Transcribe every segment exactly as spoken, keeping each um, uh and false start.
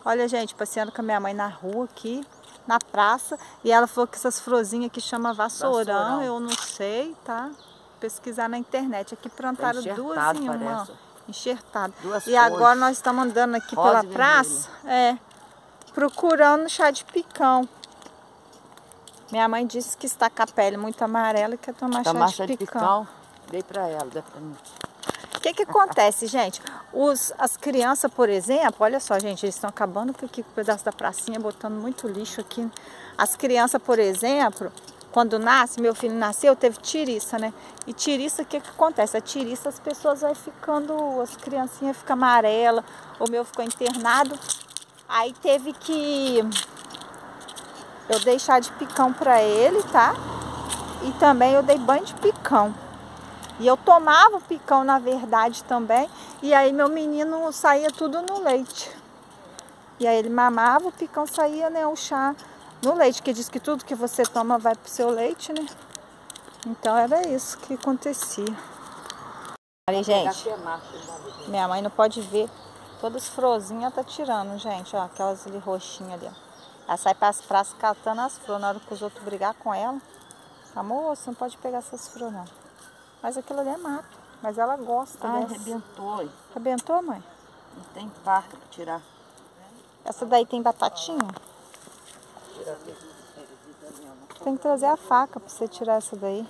Olha, gente, passeando com a minha mãe na rua aqui, na praça. E ela falou que essas florzinhas aqui chama vassourão, vassourão. Eu não sei, tá? Pesquisar na internet. Aqui plantaram tá duas em uma. Enxertado. Duas e cores. Agora nós estamos andando aqui rosa pela praça, é, procurando chá de picão. Minha mãe disse que está com a pele muito amarela e quer tomar chá de, chá de picão. picão. Dei para ela, dei para mim. O que que acontece, gente? Os, as crianças, por exemplo, olha só, gente, eles estão acabando com aqui com o pedaço da pracinha, botando muito lixo aqui. As crianças, por exemplo, quando nasce, meu filho nasceu, teve tiriça, né? E tiriça, o que que acontece? A tiriça, as pessoas vão ficando, as criancinhas ficam amarelas, o meu ficou internado. Aí teve que... Eu dei chá de picão pra ele, tá? E também eu dei banho de picão. E eu tomava o picão, na verdade, também. E aí meu menino saía tudo no leite. E aí ele mamava, o picão saía, né, o chá no leite. Que diz que tudo que você toma vai pro seu leite, né? Então era isso que acontecia. Olha, gente, minha mãe não pode ver. Todas as florzinhas ela tá tirando, gente. Ó, aquelas ali roxinhas ali, ó. Ela sai para as praças catando as flores. Na hora que os outros brigar com ela, amor, você não pode pegar essas flores, não. Mas aquilo ali é mato. Mas ela gosta. Ai, dessa. arrebentou. Arrebentou, mãe? Não tem faca para tirar. Essa daí tem batatinha? Tem que trazer a faca para você tirar essa daí.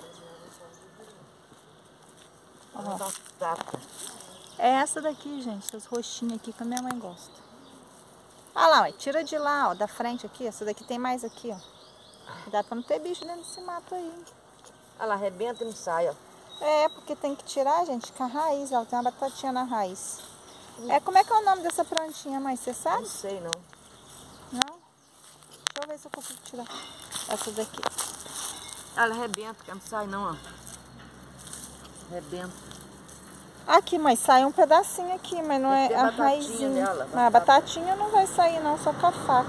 Ó. É essa daqui, gente. Essas roxinhas aqui que a minha mãe gosta. Olha lá, mãe. Tira de lá, ó. Da frente aqui. Essa daqui tem mais aqui, ó. Cuidado pra não ter bicho dentro desse mato aí. Olha lá, arrebenta e não sai, ó. É, porque tem que tirar, gente, com a raiz. Ela tem uma batatinha na raiz. É, como é que é o nome dessa plantinha, mãe? Você sabe? Não sei, não. Não? Deixa eu ver se eu consigo tirar essa daqui. Ela arrebenta, que não sai, não, ó. Arrebenta. Aqui, mãe, sai um pedacinho aqui, mas não é a raizinha. Dela, mas a batatinha não vai sair, não, só com a faca.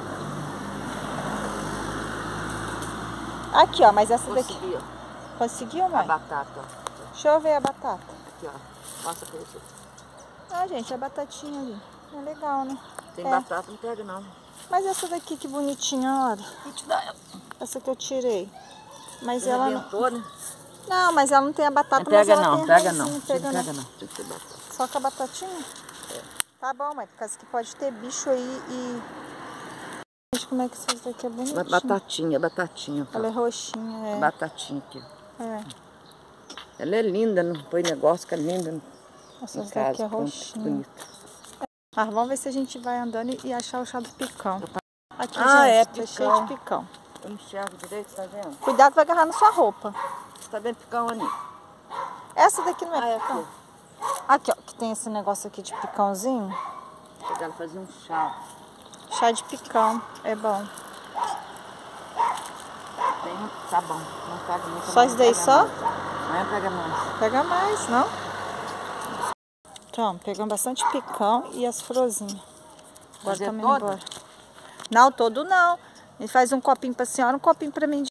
Aqui, ó, mas essa daqui... Consegui, ó. Conseguiu, mãe? A batata, ó. Deixa eu ver a batata. Aqui, ó. Passa pra você. Ah, gente, a batatinha ali. É legal, né? Tem é. batata, não pega, não. Mas essa daqui, que bonitinha, olha. Vou te dar ela. Essa que eu tirei. Mas Você ela arrebentou, não... né? Não, mas ela não tem a batata, não pega, mas ela não, tem pega raizinho, não. Pega não. não. Pega não. Tem que ter batata. Só com a batatinha? É. Tá bom, mãe, por causa que pode ter bicho aí e... Veja como é que essa daqui é bonitinha. Batatinha, batatinha. Tá? Ela é roxinha, é. Batatinha aqui, ó. É. Ela é linda, não põe negócio que é linda. Essa daqui é roxinha. Mas vamos ver se a gente vai andando e achar o chá do picão. Aqui, ah, gente, é tá cheio de picão. Eu enxergo direito, tá vendo? Cuidado, vai agarrar na sua roupa. Tá vendo picão, Ani? Essa daqui não é ah, picão? Aqui, ó, que tem esse negócio aqui de picãozinho. Ela fazia um chá. Chá de picão, é bom. Tem um sabão, não pega muito. Só isso daí só? Amanhã pega mais. Pega mais, não? Então, pegamos bastante picão e as florzinhas. Agora estamos indo embora. Não, todo não. A gente faz um copinho pra senhora, um copinho pra mim.